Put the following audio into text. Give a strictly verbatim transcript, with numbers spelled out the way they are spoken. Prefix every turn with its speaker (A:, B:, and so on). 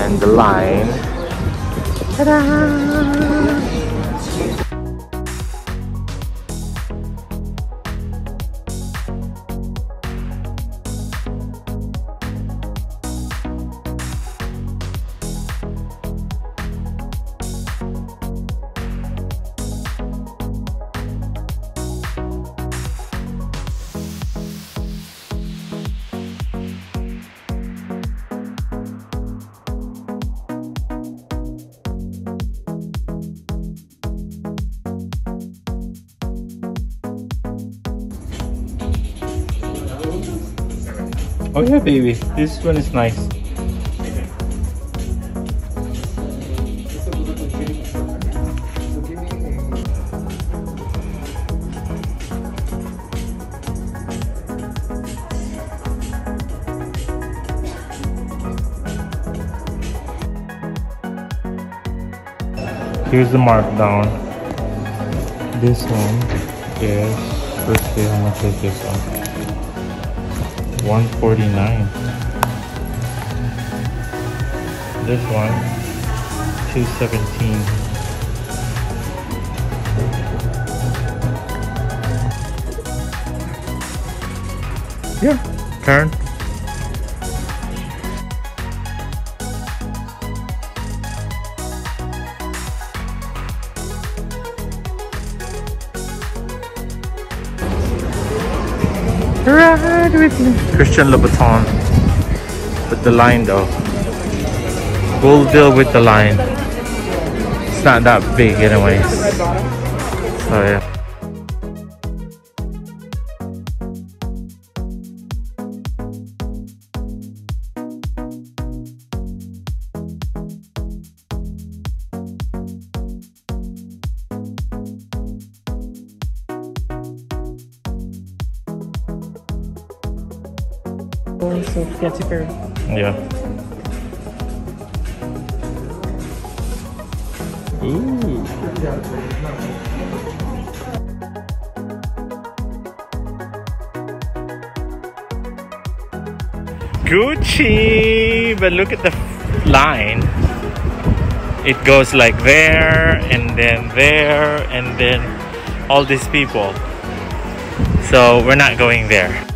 A: and the line. Ta-da! Oh yeah, baby. This one is nice. Here's the markdown. This one is, let's see how much is this one. one forty-nine. This one two seventeen. Yeah, Karen. Ride with me. Christian Louboutin with the line though. We'll deal with the line. It's not that big anyways. So yeah.
B: So yeah, cheaper.
A: Yeah. Ooh. Gucci, but look at the line. It goes like there and then there and then all these people. So we're not going there.